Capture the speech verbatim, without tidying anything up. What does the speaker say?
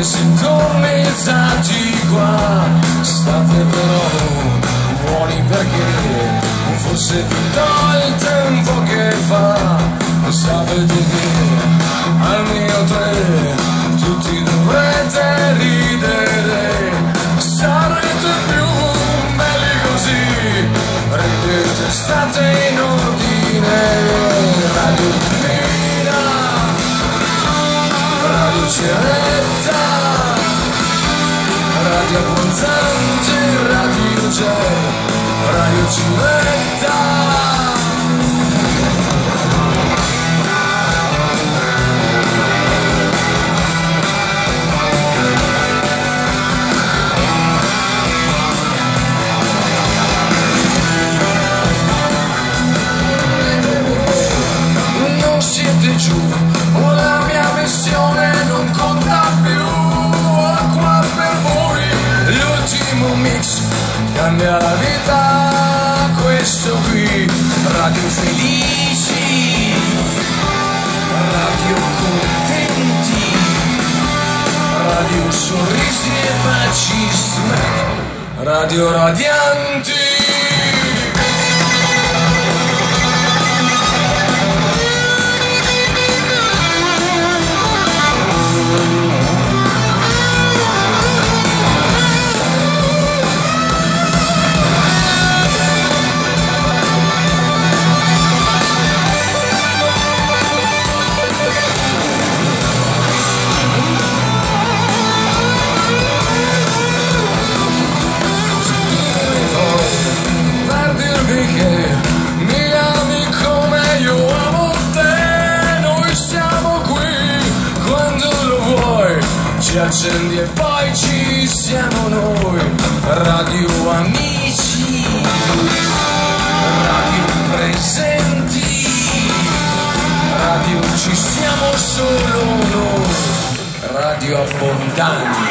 sintonizzati qua, state però buoni perché forse tutto il tempo che fa, sapete che al mio tre tutti dovrete ridere, sarete più belli così, ridete, state in ordine. Radio Pina, Radio Ceretta, Radio Abbonzante, Radio C'è, Radio Civetta. Non siete giù, la mia missione non conta più, ho qua per voi l'ultimo mix, cambia la vita, questo qui, radio felici, radio contenti, radio sorrisi e baci smack, radio radianti. Ci accendi e poi ci siamo noi, radio amici, radio presenti, radio ci siamo solo noi, radio abbondanti.